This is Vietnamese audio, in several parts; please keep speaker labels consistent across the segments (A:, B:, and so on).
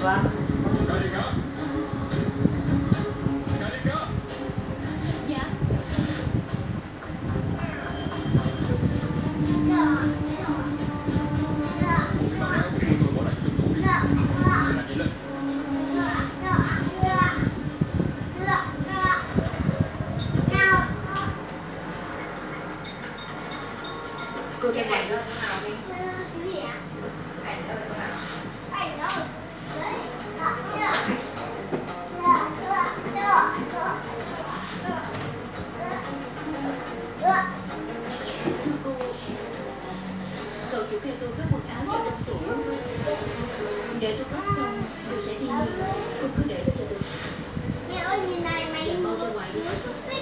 A: Vâng.
B: Cô trên này luôn.
C: Cái gì ạ?
B: Ảnh đâu thế nào?
C: Ảnh đâu?
D: Thưa cô, cậu chủ kêu tôi cất quần áo vào trong tủ. Để tôi cất xong tôi sẽ đi nghỉ. Cô cứ để đó cho tôi.
C: Mẹ ơi nhìn này mày
D: Dạ, mau ra ngoài đi.
C: đứa xúc xích.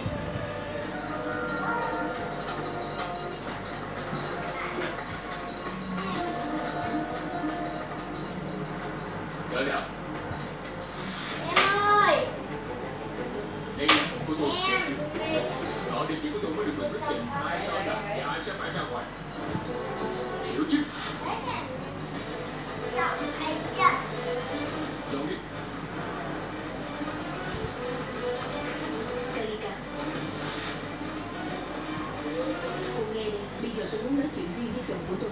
E: Đợi đã.
C: Em ơi.
E: Đây của tôi.
C: Em về.
E: Địa chỉ của tôi mới được quyết định ai sẽ đặt và ai sẽ phải ra ngoài. Hiểu chứ? Dọn đi.
D: Kalika, cô nghe đi. Bây giờ tôi muốn nói chuyện riêng với chồng của tôi.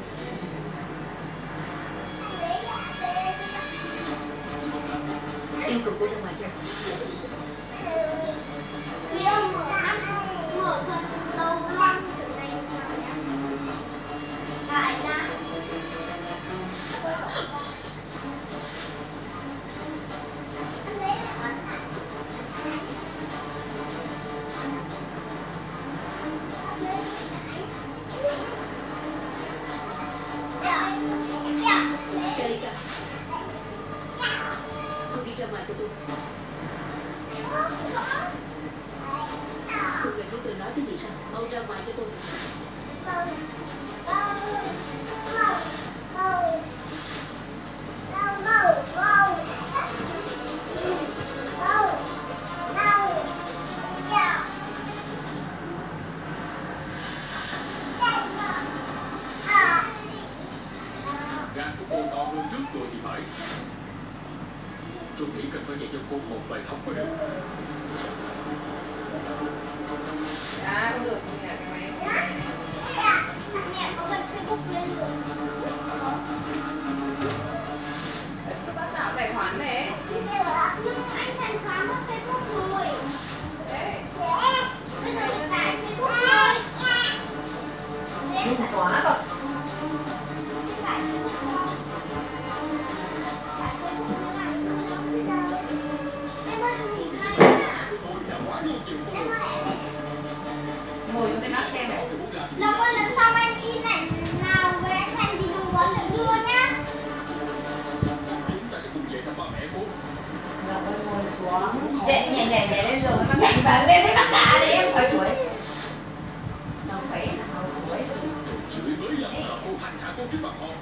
D: Yêu cầu cô ra ngoài cho.
C: Chị ơi mở thật đầu lăn từ này lại ra.
D: Kalika, cô đi ra ngoài cho tôi. Cô nghe thấy tôi nói cái gì sao? Mau ra ngoài cho tôi.
E: Gan của cô to hơn trước rồi thì phải. Tôi nghĩ cần phải dạy cho cô một bài học mới được.
B: Không được như là cái máy.
C: Mẹ có bật Facebook lên rồi.
B: Cứ bắt nào tài khoản đấy.
C: Nhưng anh thành xóa mất Facebook rồi.
B: Đấy.
C: Bây giờ mình tải Facebook thôi.
A: Nhưng mà quá rồi.
C: Tải Facebook thôi. Tải Facebook thôi. Em ơi đừng nhìn hay nha. Em ơi.
B: Ngồi xuống đây bác xem này.
C: Lần ơi lần sau anh in ảnh nào với anh Thành thì đừng có nhận đưa nhá.
E: Chúng ta sẽ cùng về thăm ba mẹ cô.
A: Ngọc ơi ngồi xuống.
B: Dậy nhẹ lên giường mà nhảy bà lên với tất cả đi em khỏi chuối.
A: Đâu phải là hậu tuổi.
E: Chửi với là cô hành hạ cô trước mặt họ.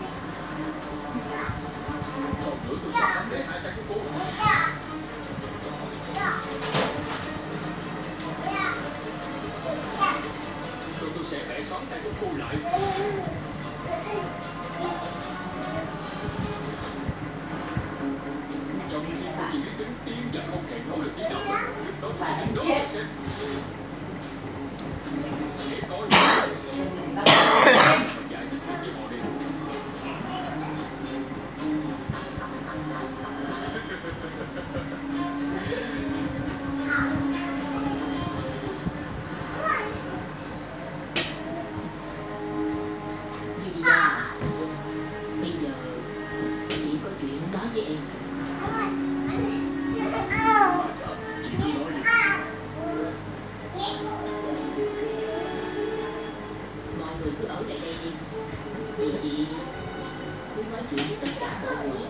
E: Còn nữa tôi sẽ nắm lấy hai tay của cô. Rồi tôi sẽ bẻ xoắn tay của cô lại. Trong khi cô chỉ biết đến tiếng và không hề nói được tiếng nào, lúc đó tôi sẽ đứng đó và xem. Để coi và giải thích với họ đi.
D: Vivian, bây giờ chỉ có chuyện nói với em.
E: Chị cứ nói đi.
D: Mọi người cứ ở lại đây đi. Vì chị muốn nói chuyện với tất cả mọi người.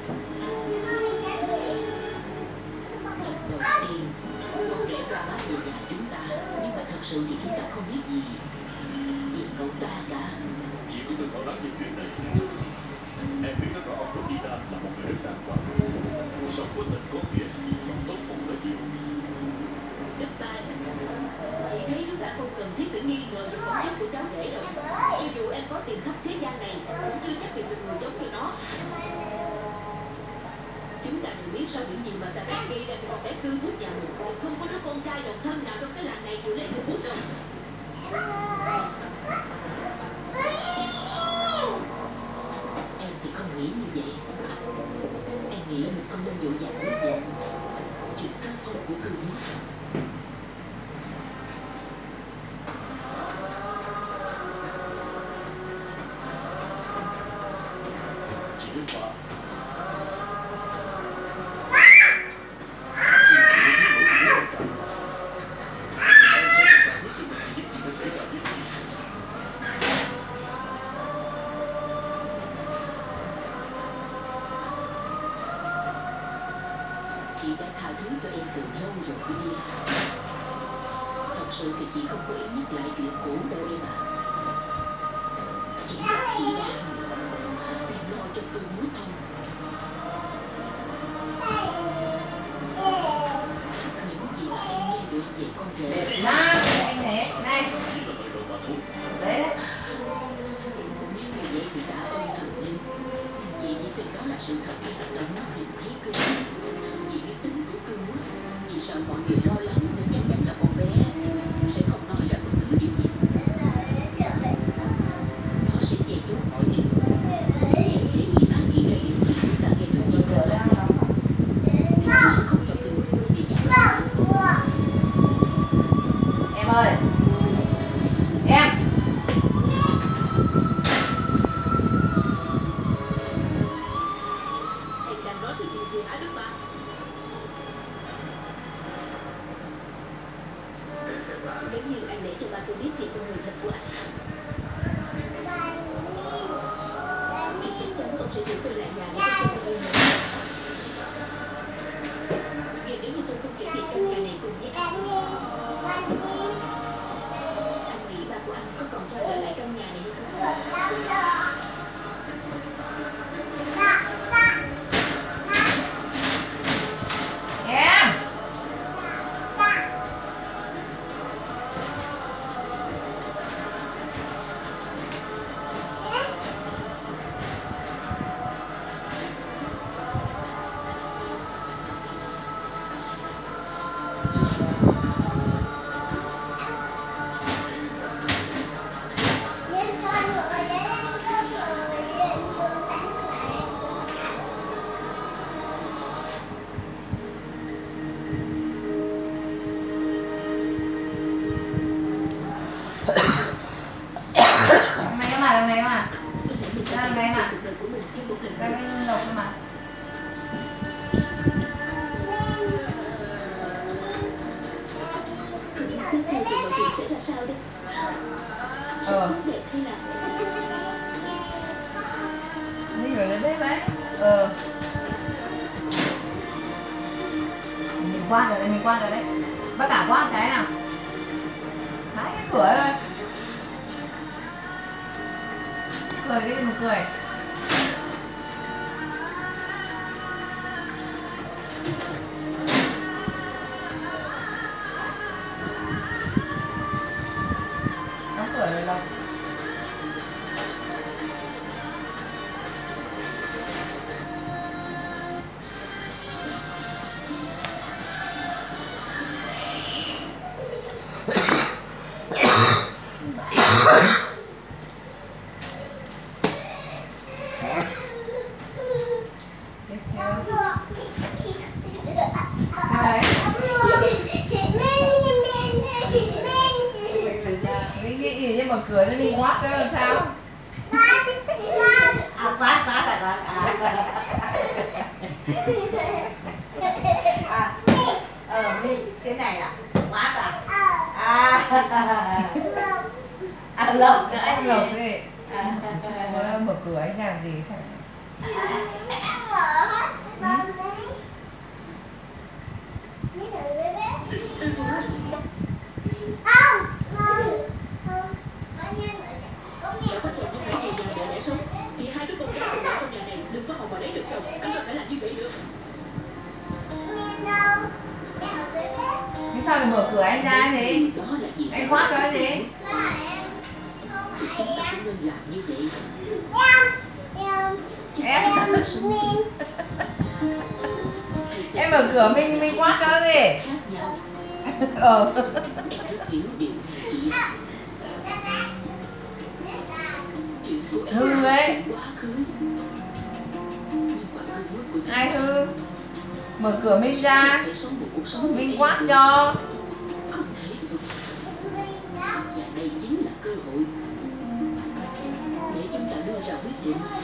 D: Lần đầu tiên, không lẽ ra mắt người nhà chúng ta, nhưng mà thật sự thì chúng ta không biết gì về cậu ta cả.
E: Chị cũng đừng lo lắng về chuyện này. Em biết rất rõ ông Rodina là một người rất đàng hoàng, sống có tình có nghĩa, tốt bụng là nhiều.
D: Đất tay, chị thấy chúng ta không cần thiết phải nghi ngờ về phẩm chất của cháu rể rồi. Cho dù em có tiền khắp thế gian này, cũng chưa chắc tìm được người giống như nó. Chúng sau những gì mà Sarah gây ra cho con bé cư bút nhà mình, không có đứa con trai độc thân nào trong cái làng này chịu lấy cư bút đâu. Em thì không nghĩ như vậy. Em nghĩ mình không nên dội dàng như vậy. Chuyện thân phong của cư bút.
E: Chị Đức Hòa.
D: Chị đã tha thứ cho em từ lâu rồi đi. Thật sự thì chị không có ý nhắc lại chuyện cũ đâu em ạ. Chị đang lo cho cơn mối thông. Những gì mà em nghe được về con rể
B: Đẹp lắm, anh này, này.
E: Chỉ là lời đầu mà thôi.
B: Đấy đấy.
D: nếu như vậy thì đã ơn thần linh. Chị chỉ tin đó là sự thật khi mà tận mắt nhìn thấy cơn mối. Chị biết tính của cơn mối. Vì sợ mọi người lo lắng nên chắc chắn là con bé sẽ không nói ra bất cứ điều gì. Nó sẽ che giấu mọi điều. Để chị phát hiện ra điều gì chúng ta nghe được gì đó là nó sẽ không cho cơn mối đi dạo.
B: Em ơi. Em.
D: Em đang nói từ điều gì hả Đức Bà? Nếu như anh để cho ba tôi biết thì con người thật của anh. Chị chắc chắn không sẽ giữ tôi lại nhà để cho tôi yêu nữa. Vì nếu như tôi không kể việc trong nhà này cùng với anh nghĩ ba của anh có còn cho trở lại trong nhà này hay không?
B: Em. Hôm nay các bạn, hôm nay các bạn. Ra hôm nay mà. Ra bên lộc cơ mà.
D: Tiếp theo thì mọi chuyện sẽ ra sao đây?
B: Ờ.
D: Đẹp hay là
B: Đi gửi lên bếp đấy. Ờ. Mình quan rồi đấy, mình quan rồi đấy. Bác cả quan cái nào. Hãy cái cửa thôi. Cười đi, đừng cười. Đóng cửa rồi Lộc. Tiếp theo. Sao đấy? Cái gì mở cửa cho đi quát cho làm sao?
A: À, quát à quát cái này à, quát à, lộc nữa
B: Anh Lộc gì? Mở cửa anh làm gì?
D: đã có chuyện như vậy thì nhà để sống thì hai đứa con gái của trong nhà này đừng có hòng mà lấy được chồng. Anh không thể làm như vậy được.
B: Vì sao lại mở cửa anh ra gì?
D: Đó là gì?
B: Anh quát cho cái gì?
D: Chúng ta không nên làm như vậy.
B: Em.
D: Hay
B: Em mở cửa mình quát cho gì?
D: khác nhau.
B: Ờ.
D: Em rất hiểu điều này chị. Chuyện của em
B: Hư ấy.
D: là quá khứ. Nhưng quả cơ hội của chúng
B: Ai
D: ta
B: hư? Mở cửa mình ra,
D: để sống một cuộc sống
B: mình
D: bình
B: quát
D: yên,
B: cho.
D: không thể vượt. Và đây chính là cơ hội để chúng ta đưa ra quyết định